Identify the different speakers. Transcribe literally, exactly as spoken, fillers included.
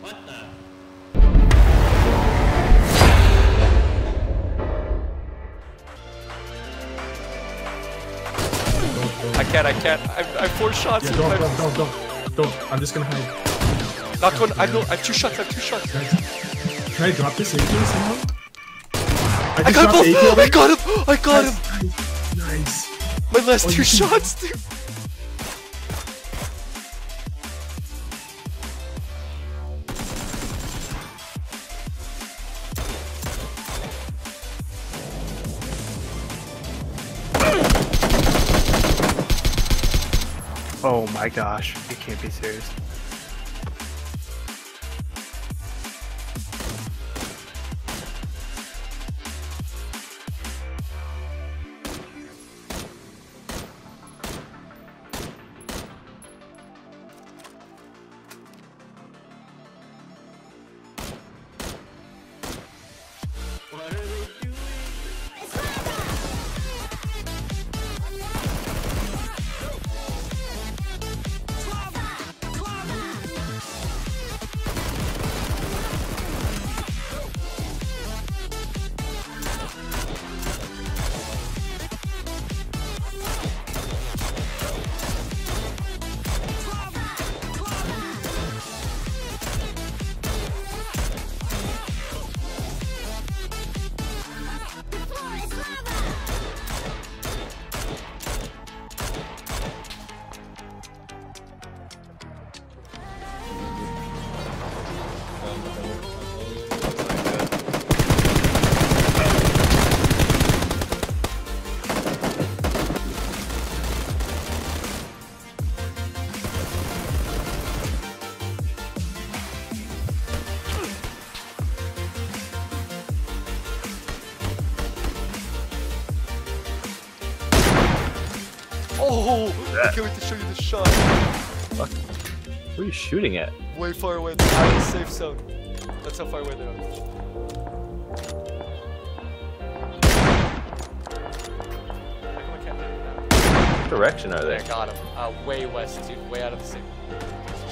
Speaker 1: What the?
Speaker 2: I can't, I can't. I'm, I'm four shots.
Speaker 3: Yeah, don't, don't, don't, don't, don't. I'm just gonna hide.
Speaker 2: Knock one. I know. I have two shots. I have two shots.
Speaker 3: Can I drop this A K somehow? I,
Speaker 2: I got both.
Speaker 3: A K
Speaker 2: I got him. I got him.
Speaker 3: Nice. Nice.
Speaker 2: My last
Speaker 3: Oh,
Speaker 2: two
Speaker 3: you can-
Speaker 2: shots, dude.
Speaker 4: Oh my gosh, you can't be serious.
Speaker 1: What are they doing?
Speaker 2: Oh, I can't wait to show you the shot.
Speaker 5: Fuck. Who are you shooting at?
Speaker 2: Way far away. They're out of the safe zone. That's how far away they are.
Speaker 5: What direction are they?
Speaker 2: I got him. Uh, way west, dude. Way out of the safe.